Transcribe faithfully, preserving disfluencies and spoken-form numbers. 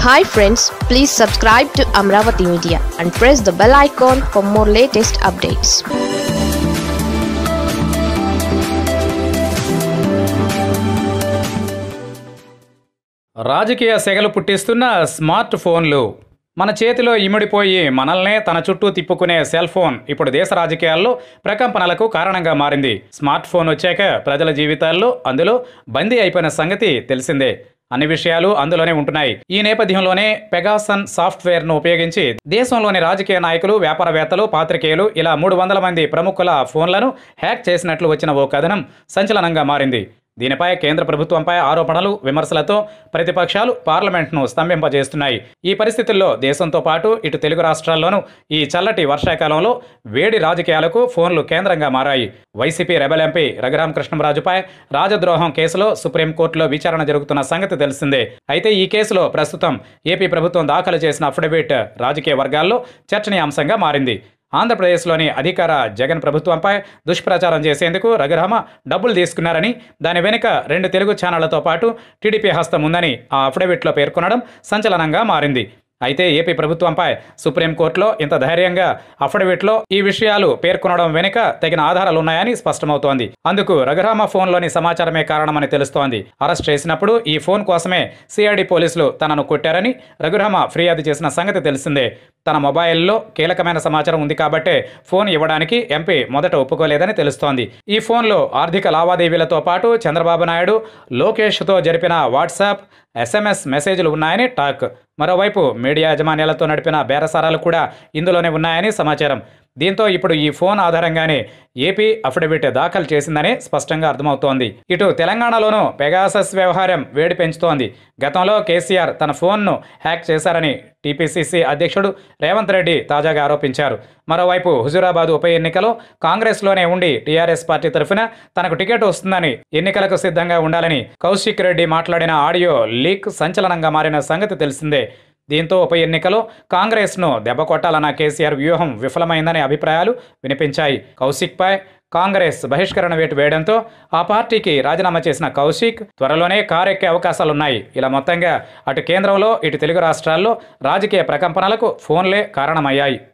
Hi friends, please subscribe to Amravati Media and press the bell icon for more latest updates. రాజకీయ సెగలు పుట్టిస్తున్న smart ఫోన్లు మన చేతిలో ఇమిడిపోయి మనల్నే తన చుట్టూ తిప్పుకునే సెల్ ఫోన్ ఇప్పుడు దేశ రాజకీయాల్లో ప్రకంపనలకు కారణంగా మారింది. స్మార్ట్ ఫోన్ వచ్చాక ప్రజల జీవితాల్లో అందులో బందీ అయిపోయిన సంగతి తెలిసిందే. అన్ని విషయాలు అందులోనే ఉంటున్నాయి. ఈ నేపథ్యంలోనే పెగాసన్ సాఫ్ట్వేర్ను ఉపయోగించి దేశంలోని రాజకీయ నాయకులు, వ్యాపారవేత్తలు, పాత్రికేయులు ఇలా మూడు వందల మంది ప్రముఖుల ఫోన్లను హ్యాక్ చేసినట్లు వచ్చిన ఓ కథనం సంచలనంగా మారింది. దీనిపై కేంద్ర ప్రభుత్వంపై ఆరోపణలు, విమర్శలతో ప్రతిపక్షాలు పార్లమెంట్ను స్తంభింపజేస్తున్నాయి. ఈ పరిస్థితుల్లో దేశంతో పాటు ఇటు తెలుగు రాష్ట్రాల్లోనూ ఈ చల్లటి వర్షాకాలంలో వేడి రాజకీయాలకు ఫోన్లు కేంద్రంగా మారాయి. వైసీపీ రెబెల్ ఎంపీ రఘురామకృష్ణంరాజుపై రాజద్రోహం కేసులో సుప్రీంకోర్టులో విచారణ జరుగుతున్న సంగతి తెలిసిందే. అయితే ఈ కేసులో ప్రస్తుతం ఏపీ ప్రభుత్వం దాఖలు చేసిన అఫిడవిట్ రాజకీయ వర్గాల్లో చర్చనీయాంశంగా మారింది. ఆంధ్రప్రదేశ్లోని అధికార జగన్ ప్రభుత్వంపై దుష్ప్రచారం చేసేందుకు రఘురామ డబ్బులు తీసుకున్నారని, దాని వెనుక రెండు తెలుగు ఛానళ్లతో పాటు టీడీపీ హస్తం ఉందని ఆ అఫిడవిట్లో పేర్కొనడం సంచలనంగా మారింది. అయితే ఏపీ ప్రభుత్వంపై సుప్రీంకోర్టులో ఇంత ధైర్యంగా అఫిడవిట్లో ఈ విషయాలు పేర్కొనడం వెనుక తగిన ఆధారాలున్నాయని స్పష్టమవుతోంది. అందుకు రఘురామ ఫోన్లోని సమాచారమే కారణమని తెలుస్తోంది. అరెస్ట్ చేసినప్పుడు ఈ ఫోన్ కోసమే సిఐడి పోలీసులు తనను కొట్టారని రఘురామ ఫిర్యాదు చేసిన సంగతి తెలిసిందే. తన మొబైల్లో కీలకమైన సమాచారం ఉంది కాబట్టే ఫోన్ ఇవ్వడానికి ఎంపీ మొదట ఒప్పుకోలేదని తెలుస్తోంది. ఈ ఫోన్లో ఆర్థిక లావాదేవీలతో పాటు చంద్రబాబు నాయుడు, లోకేష్తో జరిపిన వాట్సాప్, ఎస్ఎంఎస్ మెసేజ్లు ఉన్నాయని టాక్. మరోవైపు మీడియా యాజమాన్యాలతో నడిపిన బేరసారాలు కూడా ఇందులోనే ఉన్నాయని సమాచారం. దీంతో ఇప్పుడు ఈ ఫోన్ ఆధారంగానే ఏపీ అఫిడవిట్ దాఖలు చేసిందని స్పష్టంగా అర్థమవుతోంది. ఇటు తెలంగాణలోనూ పెగాసస్ వ్యవహారం వేడి పెంచుతోంది. గతంలో కేసీఆర్ తన ఫోన్ను హ్యాక్ చేశారని టీపీసీసీ అధ్యక్షుడు రేవంత్ రెడ్డి తాజాగా ఆరోపించారు. మరోవైపు హుజూరాబాద్ ఉప ఎన్నికలో కాంగ్రెస్లోనే ఉండి టీఆర్ఎస్ పార్టీ తరఫున తనకు టికెట్ వస్తుందని, ఎన్నికలకు సిద్ధంగా ఉండాలని కౌశిక్ రెడ్డి మాట్లాడిన ఆడియో లీక్ సంచలనంగా మారిన సంగతి తెలిసిందే. దీంతో ఉప ఎన్నికలో కాంగ్రెస్ను దెబ్బకొట్టాలన్న కేసీఆర్ వ్యూహం విఫలమైందనే అభిప్రాయాలు వినిపించాయి. కౌశిక్పై కాంగ్రెస్ బహిష్కరణ వేటు వేయడంతో ఆ పార్టీకి రాజీనామా చేసిన కౌశిక్ త్వరలోనే కారెక్కే అవకాశాలున్నాయి. ఇలా మొత్తంగా అటు కేంద్రంలో ఇటు తెలుగు రాష్ట్రాల్లో రాజకీయ ప్రకంపనలకు ఫోన్లే కారణమయ్యాయి.